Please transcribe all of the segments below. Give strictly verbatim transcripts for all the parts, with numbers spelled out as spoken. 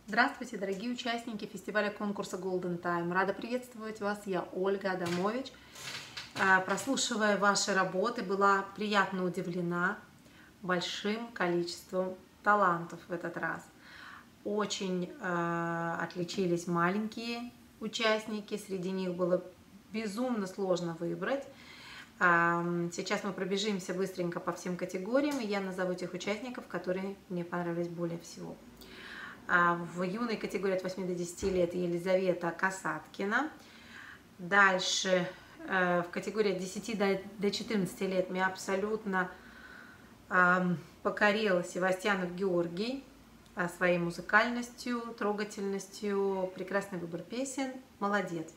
Здравствуйте, дорогие участники фестиваля конкурса Golden Time. Рада приветствовать вас, я Ольга Адамович. Прослушивая ваши работы, была приятно удивлена большим количеством талантов в этот раз. Очень э, отличились маленькие участники, среди них было безумно сложно выбрать. Сейчас мы пробежимся быстренько по всем категориям, и я назову тех участников, которые мне понравились более всего. В юной категории от восьми до десяти лет Елизавета Касаткина. Дальше в категории от десяти до четырнадцати лет меня абсолютно покорил Севастьянов Георгий своей музыкальностью, трогательностью, прекрасный выбор песен, молодец.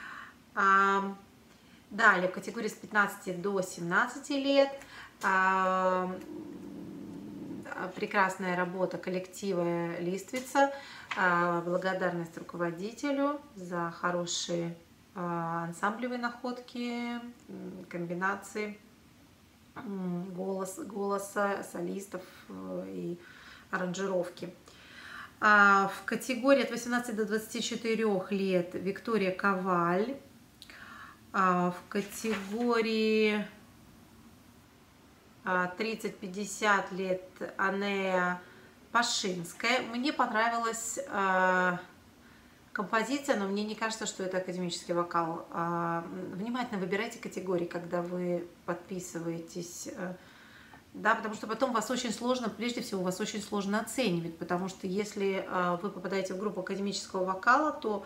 Далее в категории с пятнадцати до семнадцати лет прекрасная работа коллектива «Листвица». Благодарность руководителю за хорошие ансамблевые находки, комбинации голос, голоса, солистов и аранжировки. В категории от восемнадцати до двадцати четырёх лет Виктория Коваль. В категории тридцать-пятьдесят лет Анея Пашинская. Мне понравилась э, композиция, но мне не кажется, что это академический вокал. Э, внимательно выбирайте категории, когда вы подписываетесь. Э, да, потому что потом вас очень сложно, прежде всего, вас очень сложно оценивать, потому что если э, вы попадаете в группу академического вокала, то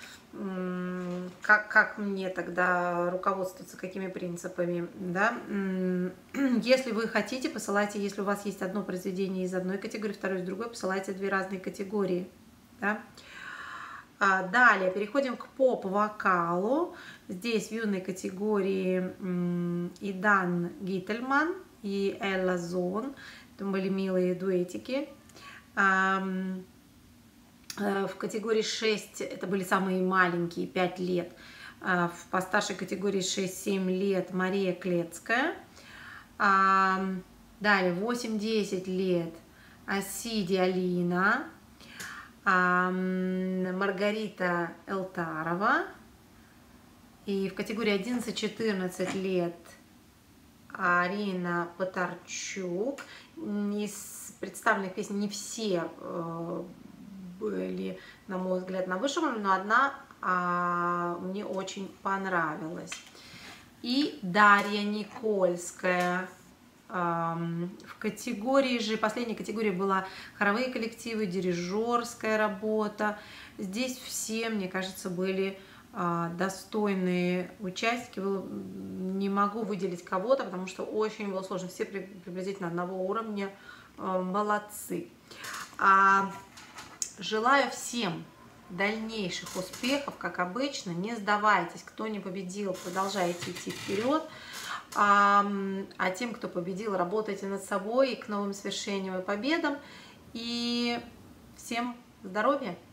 Как, как мне тогда руководствоваться, какими принципами, да? Если вы хотите, посылайте, если у вас есть одно произведение из одной категории, второе из другой, посылайте две разные категории, да? Далее переходим к поп-вокалу. Здесь в юной категории Идан Гительман и Элла Зон. Это были милые дуэтики. В категории шесть, это были самые маленькие, пять лет. В постаршей категории шесть-семь лет Мария Клецкая. Далее восемь-десять лет Асиди Алина. Маргарита Элтарова. И в категории одиннадцать-четырнадцать лет Арина Потарчук. Из представленных песен не все были, на мой взгляд, на высшем уровне, но одна а, мне очень понравилась. И Дарья Никольская. А, в категории же, последней категории была хоровые коллективы, дирижерская работа. Здесь все, мне кажется, были а, достойные участники. Не могу выделить кого-то, потому что очень было сложно. Все при, приблизительно одного уровня. А, молодцы. А, Желаю всем дальнейших успехов, как обычно. Не сдавайтесь, кто не победил, продолжайте идти вперед. А, а тем, кто победил, работайте над собой и к новым свершениям и победам. И всем здоровья!